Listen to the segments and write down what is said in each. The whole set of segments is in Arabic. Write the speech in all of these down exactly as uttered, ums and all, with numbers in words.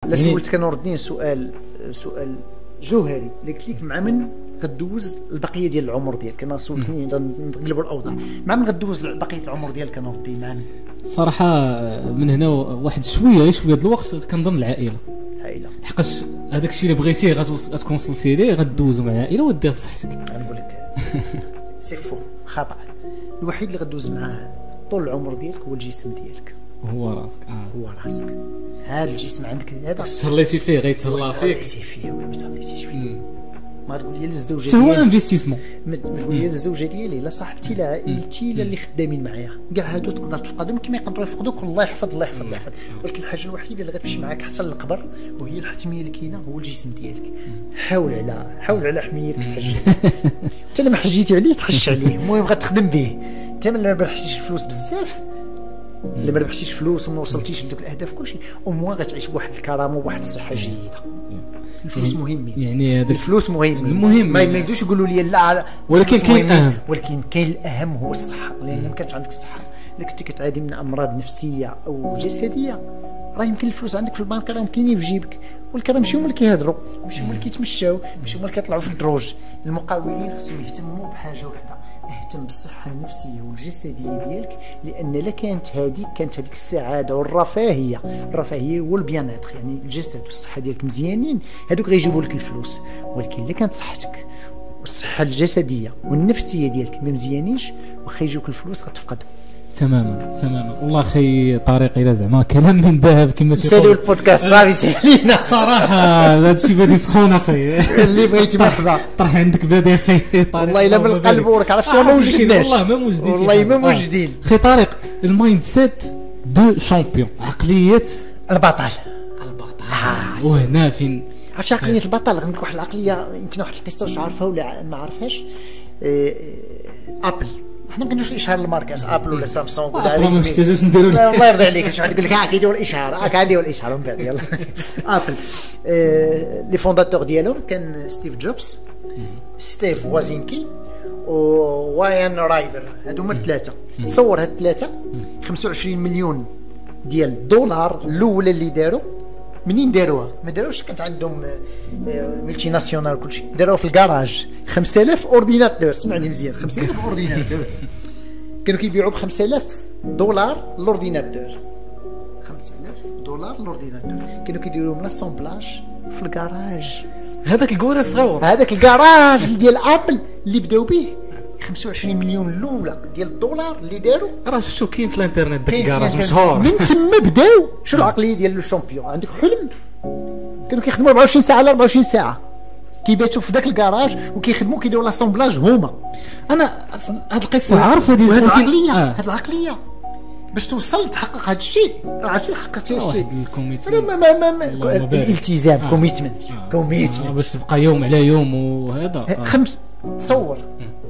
لا سولتك انا ردين سؤال سؤال جوهري اللي قلت لك مع من غدوز البقيه ديال العمر ديالك. انا سولتني نقلبوا الاوضاع مع من غدوز بقيه العمر ديالك انا ردي مع من؟ صراحه من هنا واحد شويه غير شويه د الوقت كنظن العائله. العائله حقاش هذاك الشيء اللي بغيتيه غتكونسلتي ليه غدوزو مع العائله ودير في صحتك. غنقول لك سي فو خطا. الوحيد اللي غدوز معاه طول العمر ديالك هو الجسم ديالك. هو راسك. اه هو راسك. هذا الجسم عندك هذا تهليتي فيه غيتهلا فيك. تهليتي فيه ولا ما تهليتيش فيه. ما تقول لي للزوجه ديالي هو انفستيسمون. ما تقول لي للزوجه ديالي لا صاحبتي لا عائلتي لا اللي خدامين معايا كاع هادو تقدر تفقدهم كما يقدروا يفقدوك. الله يحفظ الله يحفظ الله يحفظ. ولكن الحاجه الوحيده اللي غتمشي معاك حتى للقبر وهي الحتميه اللي كاينه هو الجسم ديالك. حاول على حاول على حميتك تحج. انت لما حجيتي عليه تحش عليه. المهم غتخدم به. انت ما ربحتيش الفلوس بزاف اللي ما ربحتيش فلوس وما وصلتيش لدوك الاهداف كلشي وموا غتعيش بواحد الكرامه وواحد الصحه جيده. الفلوس مهمين يعني هذاك الفلوس مهم المهم ما يقدروش يقولوا لي لا ولكن كاين الاهم ولكن كاين الاهم هو الصحه. لان ما كانش عندك الصحه الا كنتي كتعاني من امراض نفسيه او جسديه راه يمكن الفلوس عندك في البنك راهم كاينين في جيبك ولكن ماشي هما اللي كيهضروا ماشي هما اللي كيتمشاو ماشي هما اللي كيطلعوا في الدروج. المقاولين خصهم يهتموا بحاجه وحده اهتم بالصحه النفسيه والجسديه ديالك لان لا كانت هذيك كانت هذيك السعاده والرفاهيه. الرفاهيه والبياناتر يعني الجسد والصحه ديالك مزيانين هذوك غيجيبوا لك الفلوس. ولكن الا كانت صحتك والصحه الجسديه والنفسيه ديالك ما مزيانينش واخا يجيوك الفلوس غتفقدهم. تماما تماما. والله اخي طارق الى زعما كلام من ذهب كما تيقول. سالوا البودكاست صافي سالينا صراحه هذا الشيء بادي سخون اخي. اللي بغيتي مرحبا طرح عندك بادي اخي طارق. والله الا من القلب وراك عرفتي ما وجدناش. والله ما موجدين والله ما موجدين. اخي طارق المايند سيت دو شامبيون عقليه البطل. البطل آه وهنا فين عرفتي عقليه البطل. غنقول واحد العقليه يمكن واحد القصه واش عارفها ولا ما عارفهاش. إيه ابل حنا ما كنديروش اشهار الماركات ابل ولا سامسونج ولا عليك ما محتاجوش نديروا. الله يرضي عليك شحال يقول لك ها كيديروا الاشهار ها كيديروا الاشهار من بعد يلاه. ابل لي فونداتور ديالهم كان ستيف جوبز ستيف وازينكي ووايان رايدر. هادو هما الثلاثه. تصور هاد الثلاثه خمسة وعشرين مليون ديال الدولار الاولى اللي داروا منين داروها؟ ما داروش كانت عندهم ملتي ناسيونال وكلشي داروها في الكراج. خمسة آلاف اورديناتور سمعني مزيان خمسة آلاف اورديناتور كانوا كيبيعوا ب خمسة آلاف دولار الاورديناتور. خمسة آلاف دولار الاورديناتور كانوا كيديروا لهم لاسامبلاج في الكراج. هذاك الكورة صغير هذاك الكراج ديال ابل اللي بداو به خمسة وعشرين مليون الاولى ديال الدولار اللي داروا. راه شفتو كاين في الانترنت داك الكراج مشهور. من تما بداو. شو العقليه ديال لو شامبيون؟ عندك حلم كانوا كيخدموا أربعة وعشرين ساعه على أربعة وعشرين ساعه كيباتوا في ذاك الكراج وكيخدموا كيديروا لاسامبلاج هما. انا هاد القصه عارف هذه هاد العقليه هاد العقليه باش توصل تحقق هذا الشيء. عرفتي حققتي هذا الشيء الالتزام كوميتمنت كوميتمنت باش تبقى يوم على يوم وهذا. خمس تصور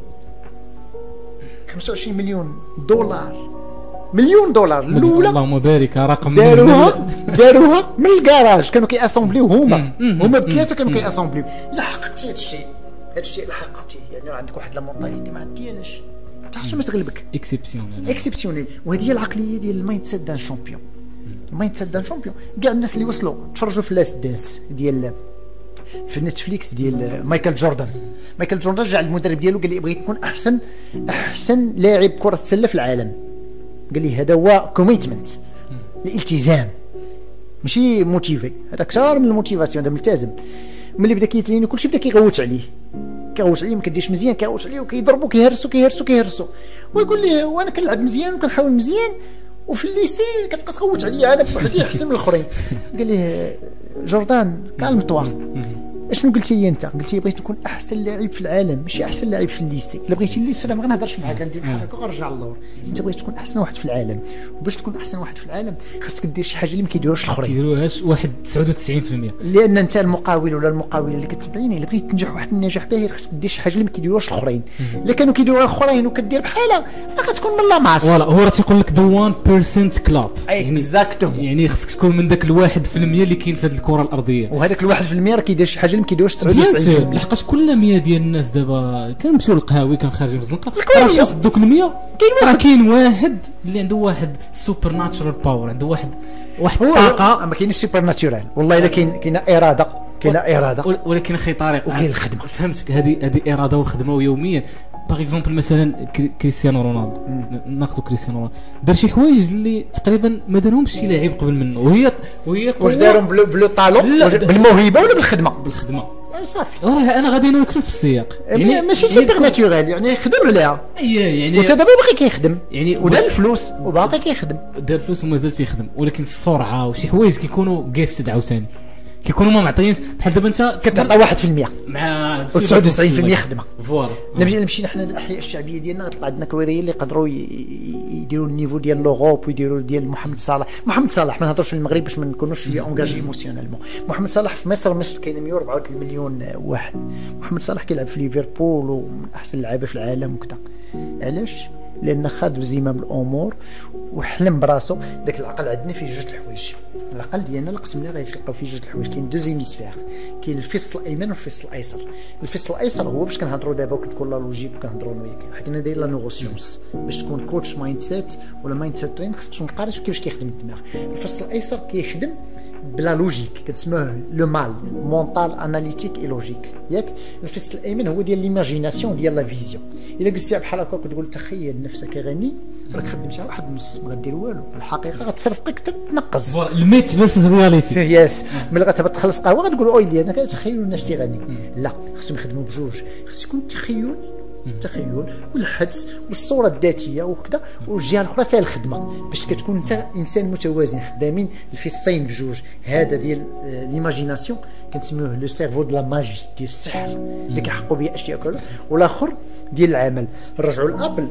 خمسة وعشرين مليون دولار مليون دولار الاولى اللهم بارك رقم داروها داروها من الكراج كانوا كياسامبليو هما هما بثلاثه كانوا كياسامبليو. لا حققتي هذا الشيء هذا الشيء اللي حققتيه يعني عندك واحد لا مونطاليتي ما ديالهاش حتى حاجه ما تغلبك. اكسبسيونيل اكسبسيونيل. وهذه هي العقليه ديال المايند سيت دان شامبيون. المايند سيت دان شامبيون كاع الناس اللي وصلوا تفرجوا في لاست دانس ديال في نتفليكس ديال مايكل جوردن. مايكل جوردن جا المدرب ديالو قال لي بغيت نكون احسن احسن لاعب كره السله في العالم. قال لي هذا هو كوميتمنت الالتزام ماشي موتيفي. هذا اكثر من الموتيفاسيون هذا ملتزم. ملي بدا كيتريني كلشي بدا كيغوت عليه كيغوت عليه ما كديرش مزيان كيغوت عليه وكيضربوا كيهرسوا كيهرسوا كيهرسوا ويقول لي وانا كنلعب مزيان وكنحاول مزيان وفي الليسي كتبقى تغوت عليا انا بوحدي احسن من الاخرين. قال لي جوردان كالم توا اشنو قلتي لي انت؟ قلتي بغيت نكون احسن لاعب في العالم ماشي احسن لاعب في الليسي. الا بغيتي الليسي راه ما غنهضرش معاك غندير بحال هكا وغنرجع للور. انت بغيت تكون احسن واحد في العالم وباش تكون احسن واحد في العالم خاصك دير شي حاجه اللي ما كيديروهاش الاخرين. كيديروهاش واحد تسعة وتسعين بالمئة. لان انت المقاول ولا المقاوله اللي كتبعيني الا بغيت تنجح واحد النجاح باهر خاصك دير شي حاجه اللي ما كيديروهاش الاخرين. الا كانوا كيديروها الاخرين وكدير بحالها راه غتكون من لا ماس. فوالا هو راه تيقول لك ذا واحد بالمئة كلاب اكزاكتو يعني خاصك تكون من داك الواحد في المية اللي كاين في هذه الكره الارضيه. وهذاك الواحد في المية راه كيدير شي حاجه الفيلم كيدوز تسعة بيان وتسعين سور فيلم. لحقاش كل مية ديال الناس دابا كنمشيو للقهاوي كنخرجوا من الزنقه الكل راه فوسط دوك المية كاين راه واحد كاين واحد اللي عنده واحد سوبر ناتشورال باور عنده واحد واحد هو الطاقه ما كاينش سوبر ناتورال والله الا كاين كاينه اراده كاينه اراده ول- ولكن اخي طارق وكاين الخدمة. فهمتك هذه هذه اراده والخدمه يوميا باغ اكزومبل مثلا كري- كريستيانو رونالدو ناخذ كريستيانو رونالدو دار شي حوايج اللي تقريبا ما دارهمش شي لاعب قبل منه وهي وهي واش قوة دارهم بلو بلو طالون لا، واش دا- بالموهبه ولا بالخدمه بالخدمه صافي راه انا غادي نوقف في السياق يعني ماشي سوبر ناتورال يعني خدم عليها اي يعني وانت دابا باقي كيخدم يعني ودار واش- الفلوس وباقي كيخدم دار فلوس ومازال تيخدم ولكن السرعه وشي حوايج كيكونوا جيفتد عاوتاني كيكونوا ما معطيينش بحال دابا انت كتعطى واحد في المية مع و99% خدمه. فوالا الا مشينا مشينا حنا الاحياء الشعبيه ديالنا غتلقى عندنا كويريين اللي يقدروا ي- ي- يديروا النيفو ديال لوروب ويديروا ديال محمد صلاح. محمد صلاح ما نهضرش في المغرب باش ما نكونوش شويه اونجاجي ايموسيونيلمون. محمد صلاح في مصر مصر كاين مية وأربعة وثلاثين مليون واحد. محمد صلاح كيلعب في ليفربول ومن احسن اللعابه في العالم وكذا. علاش؟ لان خاد بزمام الامور وحلم براسو. داك العقل عندنا فيه جوج الحوايج. العقل ديالنا القسم اللي غيتلقاو فيه جوج الحوايج. كاين دو زيميسفير، كاين الفصل الايمن والفصل الايسر. الفصل الايسر هو باش كنهضروا دابا وكتكون لا لوجيك وكنهضروا وياك حنا داير لا نوغوسيونس باش تكون كوتش مايند سيت ولا مايند سيت ترين خصك تكون قاري كيفاش كيخدم الدماغ. الفصل الايسر كيخدم بلا لوجيك كنسموه لو مال مونطال اناليتيك اي لوجيك ياك. الفصل الايمن هو ديال ليماجيناسيون ديال لا فيزيون. الا جلستي بحال هكا كتقول تخيل نفسك غني راك خدمتي على واحد النص ما غدير والو. الحقيقه غتصرفك حتى تنقص الميت فيرسز رياليتي. يس ملي غتهبط تخلص قهوه غتقول اويلي انا كنتخيل نفسي غني. لا خصهم يخدموا بجوج. خص يكون التخيل التخيل والحدس والصوره الذاتيه وكذا والجهه الاخرى فيها الخدمه باش كتكون انت انسان متوازن خدامين الفصين بجوج. هذا ديال ليماجيناسيون كنسميوه لو سيرفو دو لا ماجي ديال السحر اللي كيحققوا به اشياء كلها. والاخر ديال العمل. رجعوا لابل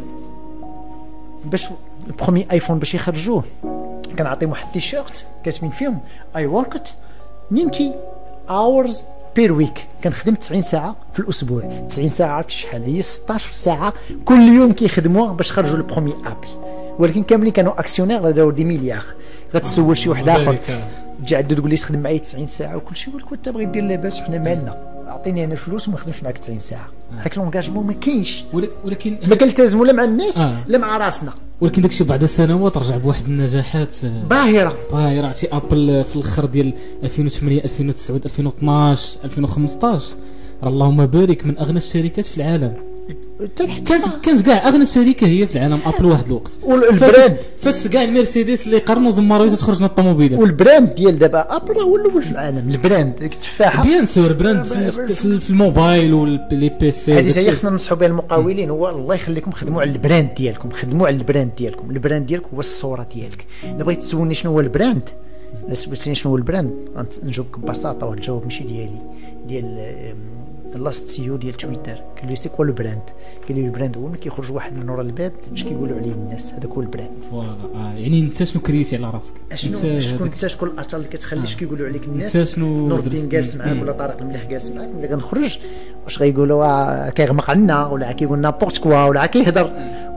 باش البرومي ايفون باش يخرجوه كنعطيهم واحد التيشيرت كاتبين فيهم اي وركت تسعين hours بير ويك. كنخدم تسعين ساعه في الاسبوع. تسعين ساعه عرفت شحال هي؟ ستطاش ساعه كل يوم كيخدموها باش خرجوا البرومي ابل. ولكن كاملين كانوا اكسيونير داو دي مليار. غتسول شي واحد اخر تجي عندو تقول لي تخدم معايا تسعين ساعه وكل شيء ولكن انت بغيت دير لاباس وحنا مالنا. اعطيني انا الفلوس وما نخدمش معاك تسعين ساعه. هاك لونجاجمون ما كاينش. ولكن ما كنلتزموا لا مع الناس آه. لا مع راسنا. ولكن داكشي بعد سنوات رجع بواحد النجاحات باهره باهره. عرفتي ابل في الاخر ديال ألفين وثمانية ألفين وتسعة ألفين واثناش ألفين وخمسطاش راه اللهم بارك من اغنى الشركات في العالم. كانت كانت كاع اغنى شركه هي في العالم ابل واحد الوقت. والبراند فاس كاع المرسيدس اللي قرنوا زمروا تخرج من الطوموبيلات. والبراند ديال دابا ابل هو الاول في العالم. البراند ديك التفاحه بيان سور براند في, في, في الموبايل ولي بي سي. هذه هي خصنا ننصحوا بها المقاولين. هو الله يخليكم خدموا على البراند ديالكم. خدموا على البراند ديالكم. البراند ديالك هو الصوره ديالك. الا بغيت تسولني شنو هو البراند الا سولتيني شنو هو البراند غنجاوبك ببساطه. واحد الجواب ماشي ديالي ديال لاست سي او ديال تويتر. قال لي سي كوا لو براند؟ قال لي البراند هو ملي كيخرج واحد من ورا الباب اش كيقولوا عليه الناس هذاك هو البراند. فوالا آه. يعني انت شنو كريتي على راسك؟ شنو شكون انت شكون الاثر اللي كتخلي اش كيقولوا عليك الناس؟ انت شنو نور الدين جالس معاك ولا طارق المليح جالس معاك ملي غنخرج واش غيقولوا كيغمق عنا ولا كيقول نابورت كوا ولا كيهضر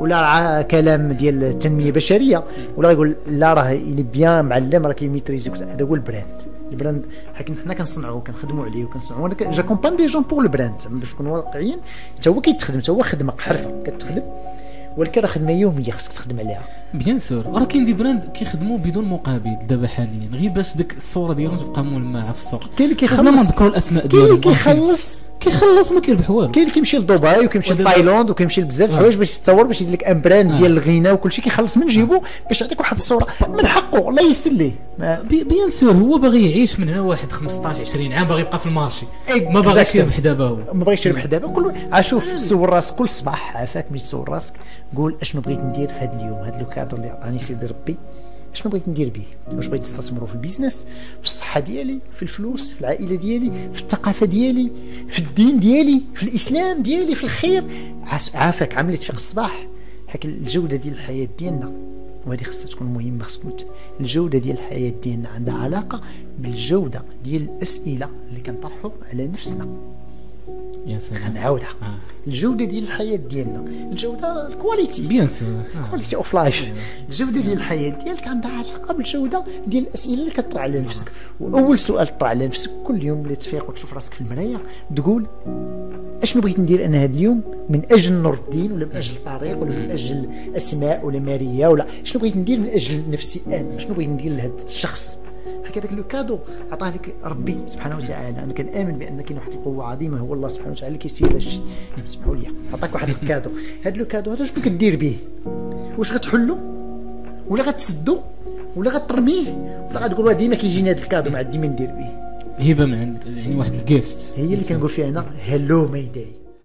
ولا كلام ديال التنميه البشريه ولا غيقول لا راه اللي بيان معلم راه كيميتريزي. هذا هو البراند. البراند حكي حنا كنصنعوه كنخدموا عليه وكنصنعوه. انا جاكومبان دي جون بور لو براند باش نكونوا واقعيين. حتى هو كيتخدم حتى هو خدمه حرفه كتخدم ولكن راه خدمه يوميه خصك تخدم عليها. بيان سور راه كاين دي براند كيخدموا بدون مقابل دابا حاليا غير باش ديك الصوره ديالهم تبقى ملمعه في السوق. كاين اللي كيخلص ما نذكروا الاسماء كاين اللي ديالهم. كيخلص كيخلص ما كيربح والو. كاين اللي كيمشي لدبي وكيمشي لتايلاند وكيمشي لبزاف الحوايج باش يتصور باش يدير لك ان براند ديال الغنى وكل شيء كيخلص من جيبو باش يعطيك واحد الصوره من حقه الله يسر ليه. بيان سور هو باغي يعيش من هنا واحد خمسطاش عشرين عام باغي يبقى في المارشي ما باغيش يربح دابا. هو ما باغيش يربح دابا. كل عاشوف سول راسك كل صباح عافاك ملي تسول راسك قول اشنو بغيت ندير في هذا اليوم. هذا لو كادر اللي عطاني سيدي ربي اشنو بغيت ندير به. واش بغيت نستثمروا في البيزنس في الصحه ديالي في الفلوس في العائله ديالي في الثقافه ديالي في الدين ديالي في الاسلام ديالي في الخير. عافاك عملي تفيق الصباح. حك الجوده ديال الحياه ديالنا وهذه خاصها تكون مهمه. خصكم الجوده ديال الحياه ديالنا عندها علاقه بالجوده ديال الاسئله اللي كنطرحوا على نفسنا. يا سلام. غنعاودها آه. الجوده ديال الحياه ديالنا، الجوده الكواليتي بيان سور كواليتي اوف لايف، الجوده ديال الحياه ديالك عندها علاقه بالجوده ديال الاسئله اللي كطرح على نفسك. واول سؤال تطرح على نفسك كل يوم اللي تفيق وتشوف راسك في المرايه تقول اشنو بغيت ندير انا هذا اليوم من اجل نور الدين، ولا من اجل الطريق، ولا من اجل اسماء ولا ماريا، ولا شنو بغيت ندير من اجل نفسي انا، شنو بغيت ندير لهذا الشخص. هكذاك لو كادو عطاه لك ربي سبحانه وتعالى. انا كنامن بان كاين واحد القوه عظيمه هو الله سبحانه وتعالى اللي كيسير هذا الشيء. اسمحوا لي، عطاك واحد الكادو، هذا لو كادو هذا شنو كدير به؟ واش غتحلو ولا غتسدو ولا غترميه ولا غتقول ديما كيجيني هذا الكادو ما عندي ما ندير به؟ هبه من عندك، يعني واحد الجيفت هي اللي كنقول فيها انا هلو ماي داي.